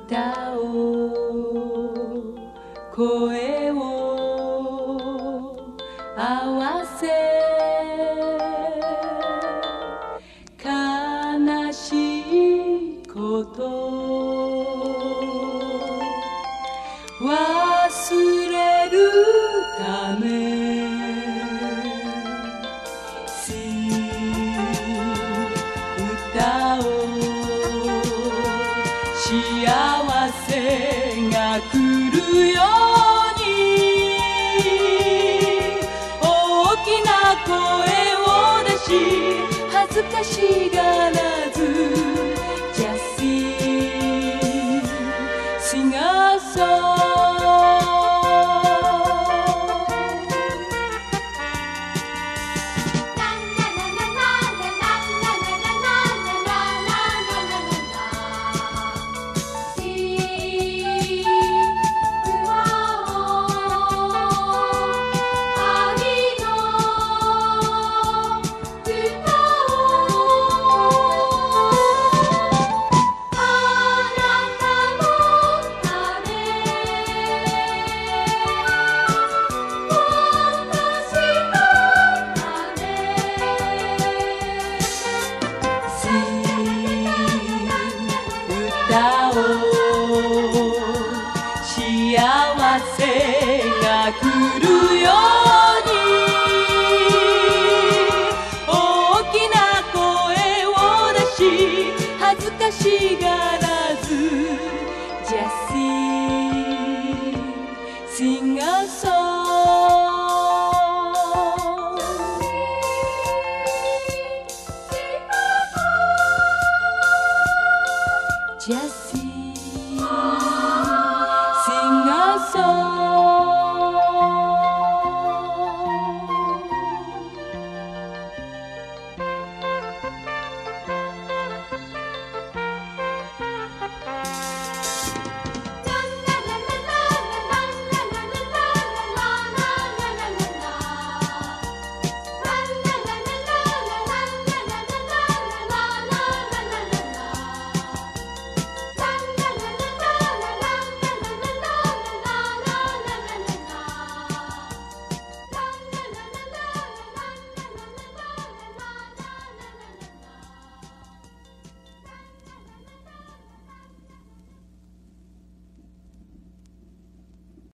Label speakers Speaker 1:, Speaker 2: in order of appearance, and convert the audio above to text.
Speaker 1: 歌を声を合わせ悲しいこと忘れるため歌を幸せが来るように大きな声を出し恥ずかしがらず Just sing a song歌を幸せが来るように大きな声を出し恥ずかしがらず Just sing a song Just